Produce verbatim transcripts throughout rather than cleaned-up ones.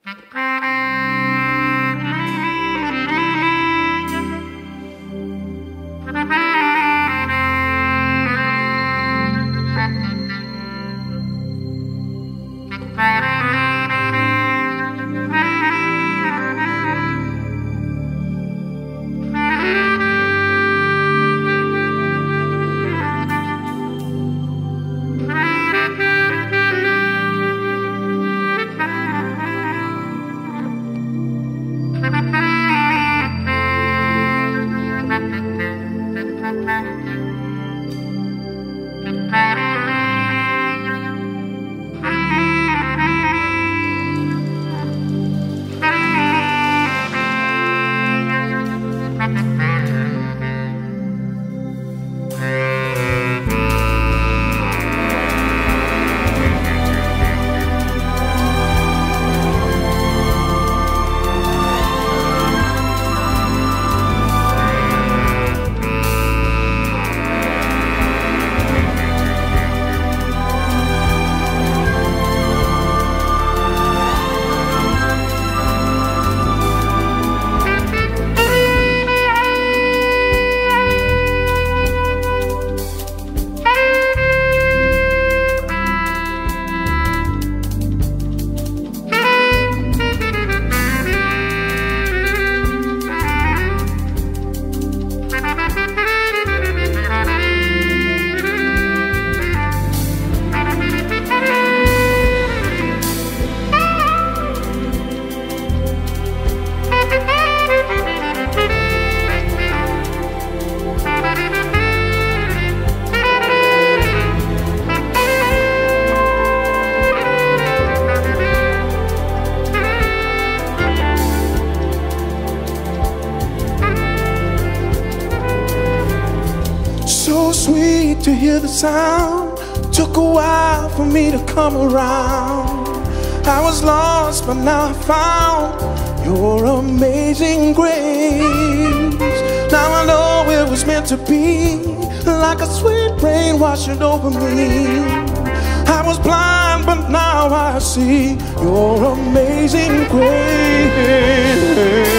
Sweet to hear the sound. Took a while for me to come around. I was lost, but now I found your amazing grace. Now I know it was meant to be, like a sweet rain washing over me. I was blind, but now I see your amazing grace.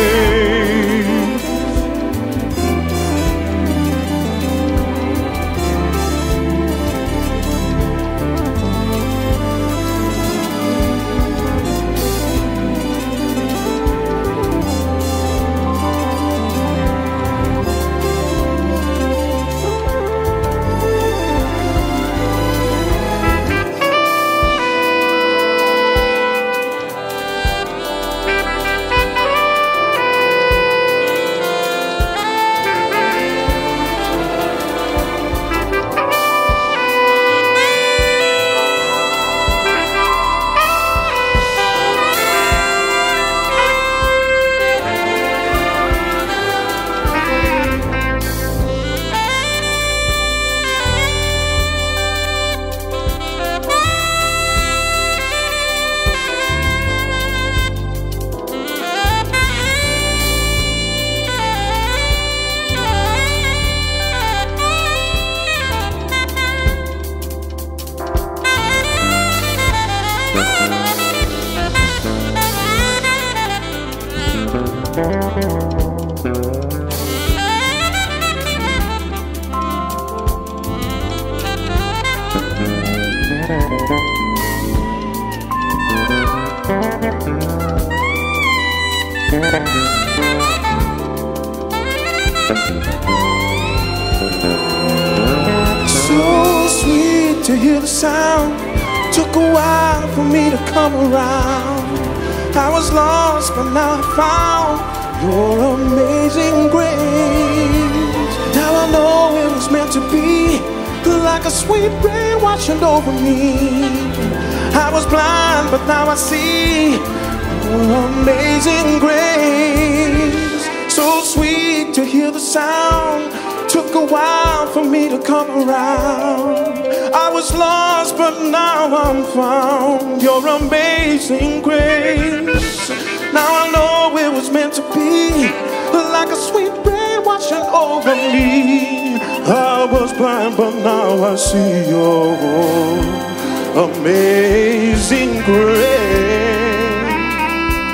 So sweet to hear the sound. Took a while for me to come around. I was lost, but now I found your amazing grace. Now I know it was meant to be, like a sweet rain washing over me. I was blind, but now I see your amazing grace. So sweet to hear the sound. Took a while for me to come around. I was lost, but now I'm found. Your amazing grace. Now I know it was meant to be, like a sweet rain washing over me. I was blind, but now I see your amazing grace.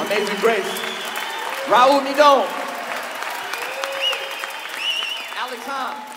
Amazing Grace. Raul Nidon. Alex Hahn.